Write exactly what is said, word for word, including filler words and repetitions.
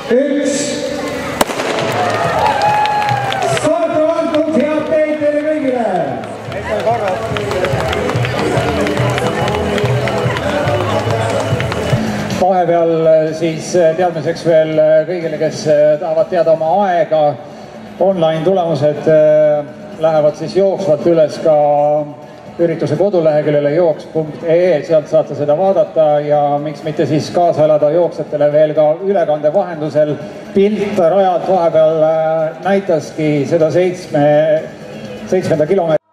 üks. Start on antud, head teid teile kõigile! Vahepeal siis teadmiseks veel kõigile, kes tahavad teada oma aega, online tulemused lähevad siis jooksvalt üles ka ürituse koduleheküljele jooks punkt ee, sealt saate seda vaadata ja miks mitte siis kaasa elada jooksjatele veel ka ülekande vahendusel. Pilt rajalt vahepeal näitaski seda seitsme, seitsmenda kilomeetri